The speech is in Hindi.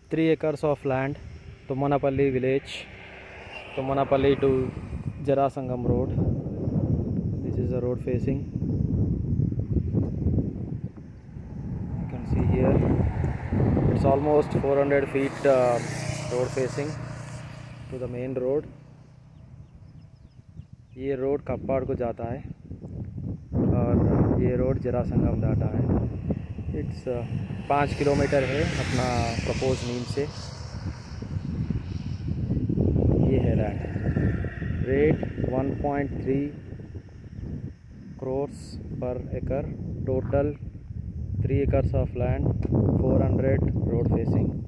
3 acres of land, Tummanapalli village, Tummanapalli to Jarasangam road. This is the road facing. You can see here it's almost 400 feet road facing to the main road. ये रोड कप्पाड़ को जाता है और ये रोड जरासंगम जाता है। इट्स 5 किलोमीटर है अपना प्रपोज नीम से। ये है land rate 1.3 crores per acre, total 3 acres of land, 400 road facing।